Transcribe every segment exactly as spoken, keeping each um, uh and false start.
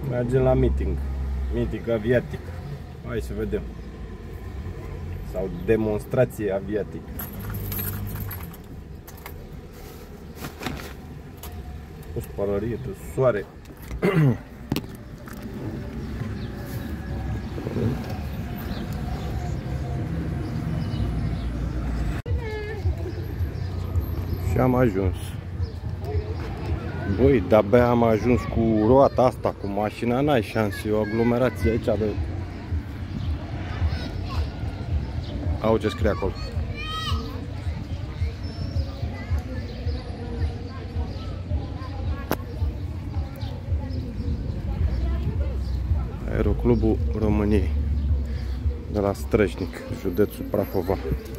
Mergem la meeting. Meeting aviatic. Hai să vedem. Sau demonstrație aviatică. O spălărie de soare. Și am ajuns. Băi, de-abia am ajuns cu roata asta, cu mașina, n-ai șanse, o aglomerație aici de... Au ce scrie acolo. Aeroclubul României de la Străjnic, județul Prahova.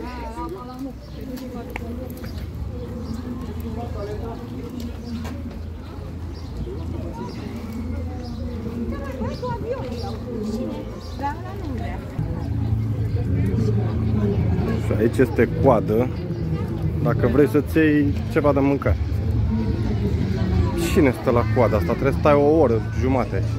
Și aici este coadă dacă vrei să-ți iei ceva de mâncare. Cine stă la coada asta? Trebuie să stai o oră jumate aici.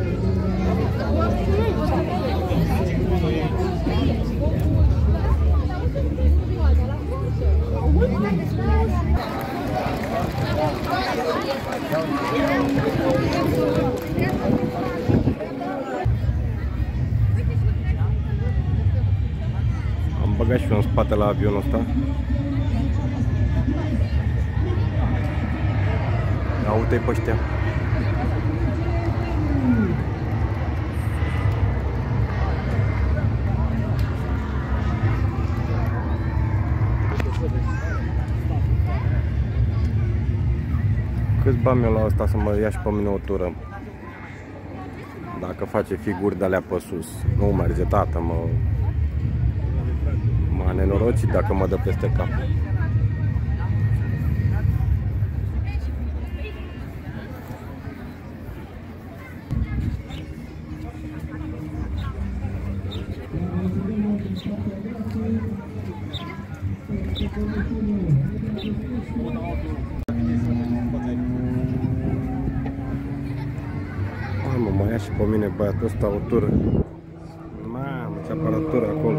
Am băgat și eu în spate la avionul ăsta. Ia uite-i pe ăștia. Câți bani mi-o la asta să mă ia și pe mine o tură? Dacă face figuri de-alea pe sus. Nu merge, tată, mă... M-a nenorocit dacă mă dă peste cap. Mamă, mă ia și pe mine băiatul ăsta o tură. Mamă, ce aparatură acolo.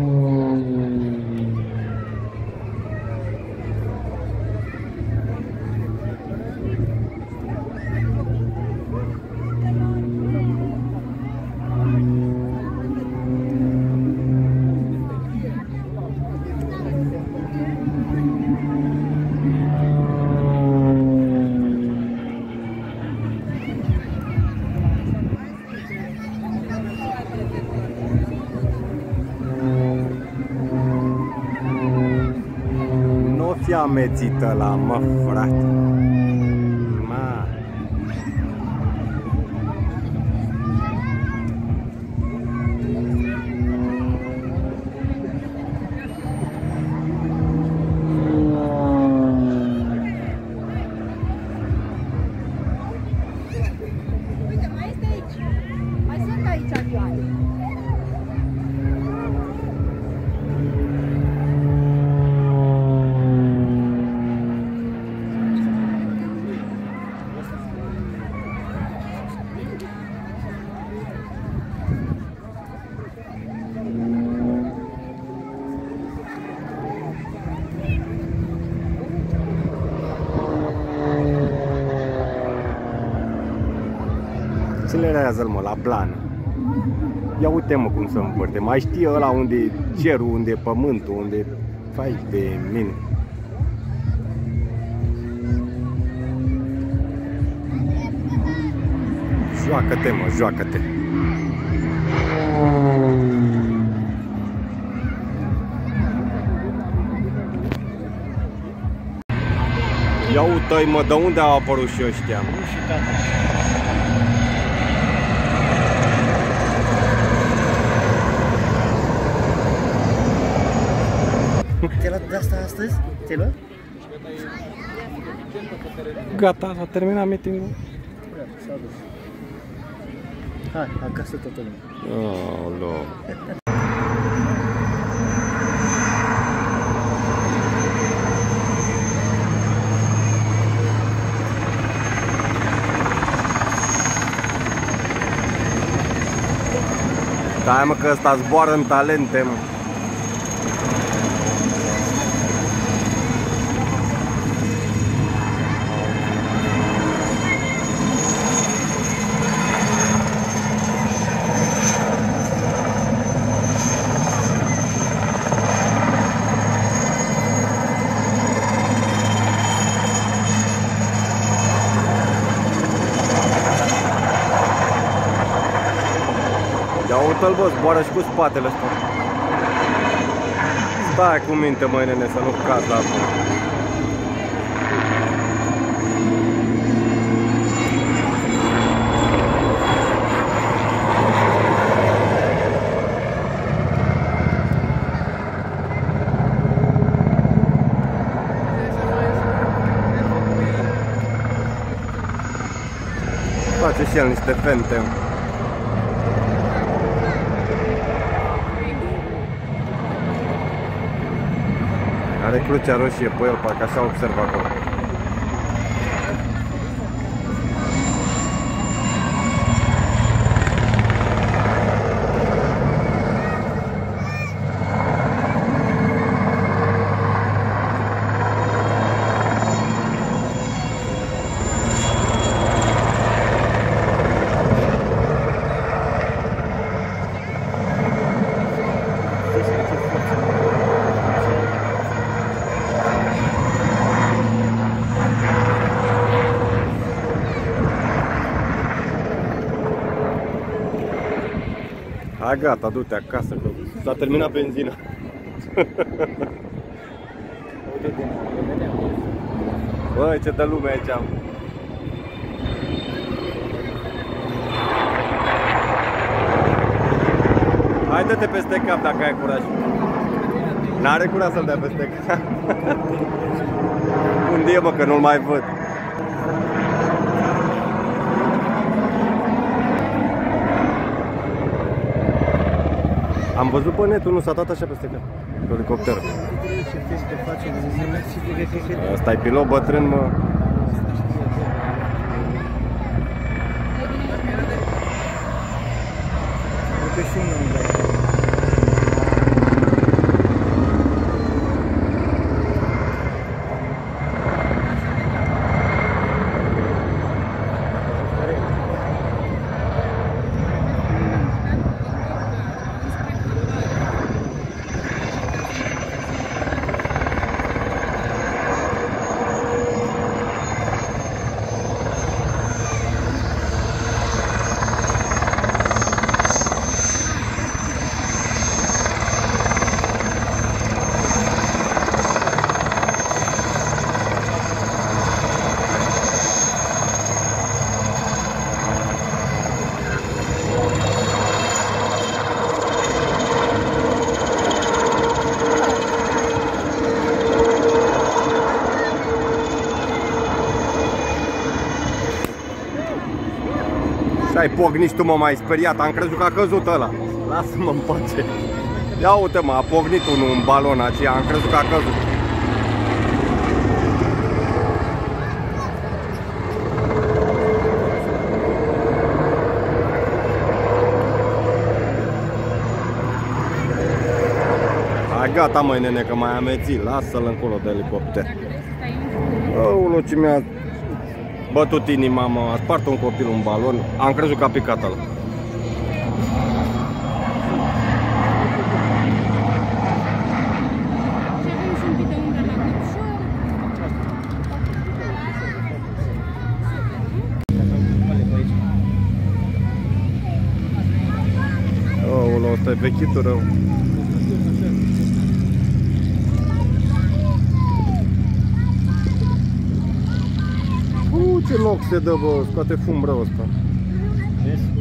Nu fi amețită la mă, frate. Ma. Uite, mai este aici. Mai sunt aici avioane. Accelerează-l, mă, la plană. Ia uite, mă, cum se împărte. Mai știe ăla unde e cerul, unde e pământul, unde... Fai de mine. Joacă-te, mă, joacă-te. Ia uite-i, mă, de unde au apărut și ăștia? Nu și tata. Te-ai luat de asta astăzi? Te-ai luat? Gata, s-a terminat meeting-ul. S-a dus. Hai, acasă toată lumea. Aoleu. Stai mă că ăsta zboară în talente, mă. Ia uite-l, bă, zboară și cu spatele ăsta. Stai cu minte, măi, nene, să nu cad la apă. Face și el niște fente. Are crucea roșie pe el, parcă așa observ acolo. Hai, gata, du-te acasă, că s-a terminat benzina. Băi, ce dă lume aici. Hai, dă-te peste cap dacă ai curaj. N-are curaj să-l dea peste cap. Unde e, mă, că nu-l mai văd? Am văzut pe net, unul s-a dat așa peste cap, pe elicopter. Ăsta-i pilot bătrân, mă. Ai pognit tu, mă, mai speriat, am crezut că a căzut ăla. Lasă-mă în pace. Ia uite, mă, a pognit unul în balon aceea, am crezut că a căzut. Hai, gata, măi, nene, că mai ameții, lasă-l încolo de elicopter. Aoleu, ce mi-a bătut inima, mă, a spart un copil un balon, am crezut că a picat ăla. Aoleu, ăsta e vechitul rău. Ce loc se dă, bă, scoate fum rău ăsta. Vezi?